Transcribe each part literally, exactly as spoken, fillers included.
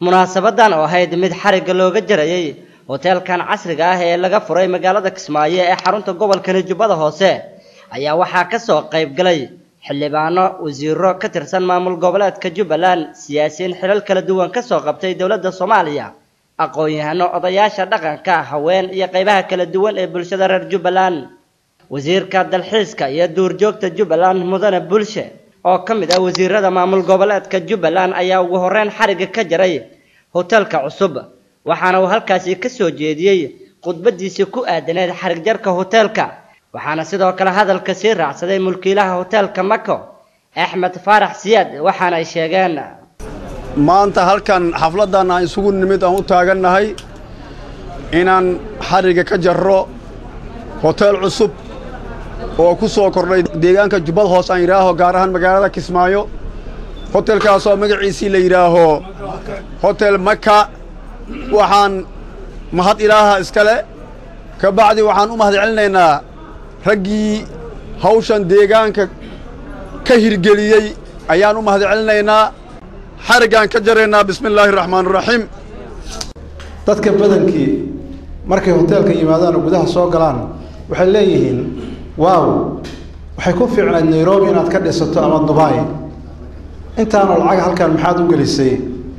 munaasabadan oo ahayd mid xariga looga jarayay hoteelkan casriga ah ee laga furay magaalada Kismaayo ee xarunta gobolka Jubbada Hoose ayaa waxaa ka soo qayb galay xildhibaano wasiiro ka tirsan maamul goboleedka Jubbaland siyaasiyiin xilal kala duwan ka soo qabtay dawladda Soomaaliya aqoon-yahano odayaasha dhaqanka haween iyo qaybaha kala duwan ee bulshada reer Jubbaland wasiirka dalxiiska iyo duurjoogta Jubbaland mudane bulshe oo kamid ah wasiirada maamul goboleedka Jubbaland ayaa ugu horreyn xariga ka jaray hoteelka cusub waxaana uu halkaasi ka soo jeediyay khudbadiisa ku aadaneed xarig jarka hoteelka waxaana sidoo kale hadalka si raacsaday mulkiilaha hoteelka Mako Axmed Faarax Siyaad waxaana ay sheegeen maanta halkan xafladan aan isugu nimid aan u taaganahay inaan xariga ka jarro hotel cusub oo ku soo kordhay deegaanka Jubbada Hoose aan yiraaho gaar ahaan magaalada Kismaayo hotelkaas oo magaciisa la yiraaho Hotel Maka waxaan mahad ilaaha iskale ka bacdi waxaan u mahad celinaynaa raggii hawshan deegaanka ka hirgeliyay ayaan u mahad celinaynaa xarigaan ka jareynaa bismillaahir rahmaanir rahiim dadka badankii markay hoteelka yimaadaan gudaha soo galaan waxay leeyihiin waaw waxay ku fiicnayd Nairobi inaad ka dhisato ama Dubai intaan lacag halkan maxaad u gelisay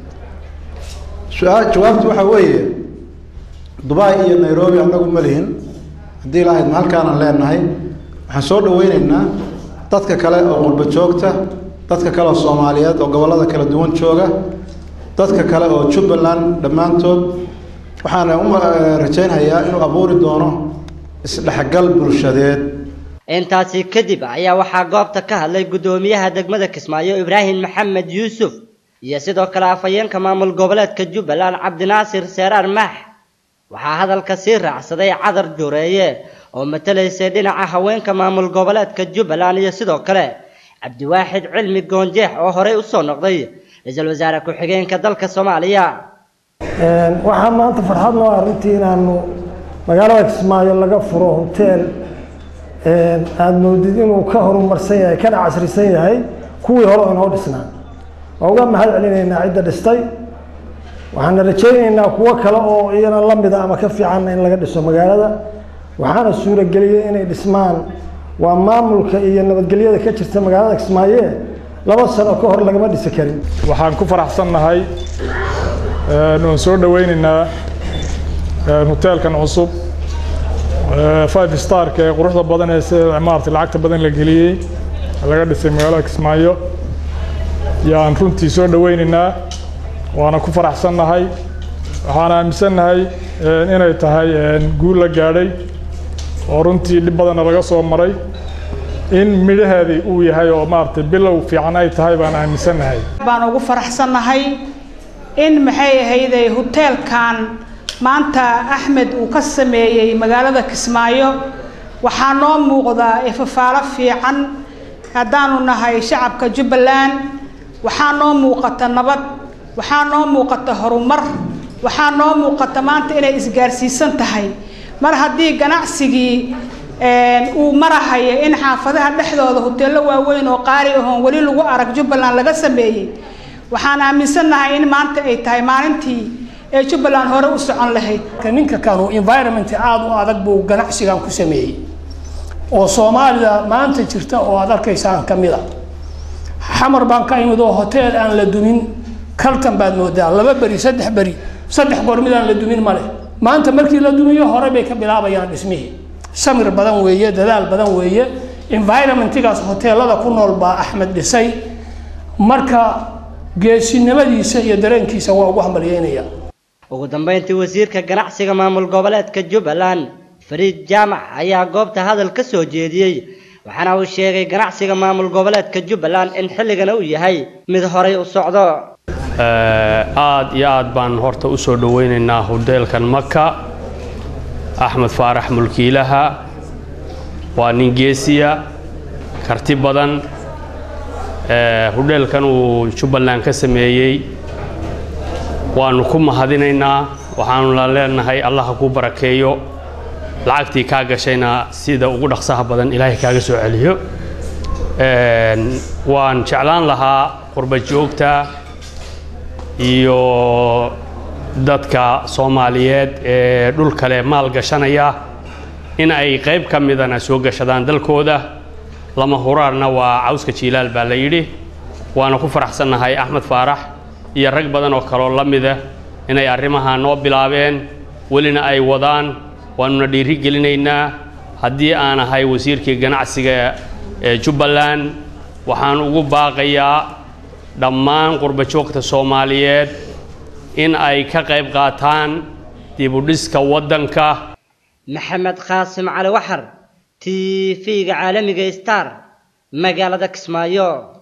su'aal jawaabtu waxa weeye Dubai iyo Nairobi anagu ma lihin hadii ilaahay halkaan aan leenahay waxaan soo dhaweynaynaa dadka kale oo qurba joogta dadka kale oo Soomaaliyeed oo gobolada kala duwan jooga dadka kale oo Jubbaland dhamaantood waxaan u rajaynayaa inuu abuuri doono isdhaxgal bulshadeed intaasi kadib ayaa waxaa goobta ka hadlay gudoomiyaha degmada Kismaayo Ibrahim Maxamed Yuusuf iyo sidoo kale afayeenka maamul goboleedka Jubbaland Cabdinaasir Seeraar Maax waxaa hadalka si raacsaday Cadar Jureeye oo matalaysay dhinaca haweenka maamul goboleedka Jubbaland iyo sidoo kale Cabdiwaaxid Cilmi Goonjeex oo horey u soo noqday ra'iisul wasaare ku xigeenka dalka Soomaaliya een waxa maanta farxad noo arrintii inaanu magaalada Kismaayo laga furo hotel een aad moodid inuu ka horumarsan yahay kana casrisan yahay kuwii hore oo dhisnaa uga mahad celinaynaa cidda dhistay waxaan rajaynaynaa kuwa kale oo iyana la mid ah ama ka fiican in laga dhiso magaalada waxaana suurageliyay inay dhismaan waa maamulka iyo nabadgelyada ka jirta magaalada Kismaayo laba sano ka hor lagama dhisi karin waxaan ku faraxsanahay ee soo dhaweynaynaa hoteelkan cusub five star ka quruxda badan ee cimaarta lacagta badan la geliyay laga dhisay magaalada Kismaayo yaan runtii soo dhaweynaynaa waana ku faraxsanahay waxaan aaminsanahay inay tahay guul la gaadhay oo runtii dib badan laga soo maray in midhaheedii uu yahay oo maartay bilow fiican ay tahay baan aaminsanahay baan ugu faraxsanahay in maxay ahayd hoteelkan maanta Axmed uu ka sameeyay magaalada Kismaayo waxaa noo muuqda ifafaalo fiican hadaanu nahay shacabka Jubbaland waxaa noo muuqata nabad waxaa noo muuqata horumar waxaa noo muuqata maanta inay isgaarsiisan tahay mar haddii ganacsigii een uu marahay in xaafadaha dhexdooda hoteelo waaweyn oo qaali ah oo wali lagu arag Jubbaland laga sameeyay waxaan aaminsanahay in maanta ay tahay maalintii ee Jubbaland hore u socon lahayd ninka kanu environment aad u adag buu ganacsigan ku sameeyay oo Soomaalida maanta jirta oo aad arkaysaan kamida xamar baan ka imid oo hotel aan la dumin kaltan baad moodaa laba bari saddex bari saddex goor mid aan la dumin male maanta markii la dumiyo hore bay ka bilaabayaan dhismihii samir badan weeye dadaal badan weeye environmentigaas hoteelada ku nool baa Axmed dhisay marka geesinimadiisa iyo dareenkiisa waa ugu hambalyeynaya ugu dambeyntii wasiirka ganacsiga maamul goboleedka Jubbaland Fariid Jaamac ayaa goobta hadal ka soo jeediyay waxaana uu sheegay ganacsiga maamul goboleedka Jubbaland in xilligan uu yahay mid horay u socdo aad iyo aad baan horta u soo dhaweynaynaa hoteelkan Maka Axmed Faarax mulkiilaha waa nin geesiya karti badan ee hoteelkan uu Jubbaland ka sameeyay waanu ku mahadinaynaa waxaanu la leenahay Allah ku barakeeyo lacagtii ka gashayna sida ugu dhaqsaha badan Ilaahay kaaga soo celiyo een waan jeclaan lahaa qurba joogta iyo dadka Soomaaliyeed ee dhul kale maal gashanaya in ay qayb ka midana soo gashadaan dalkooda lama huraarna waa cawska jiilaal baa la yidhi waana ku faraxsanahay Axmed Faarax iyo rag badan oo kale oo lamida inay arrimaha noo bilaabeen walina ay wadaan waanu dhiiri gelinaynaa haddii aan ahay wasiirkii ganacsiga ee Jubbaland waxaan ugu baaqayaa dhammaan qurba joogta Soomaaliyeed in ay ka qayb qaataan dib u dhiska wadanka. Maxamed Qaasim Cali Waxar T V-ga caalamiga Star magaalada Kismaayo.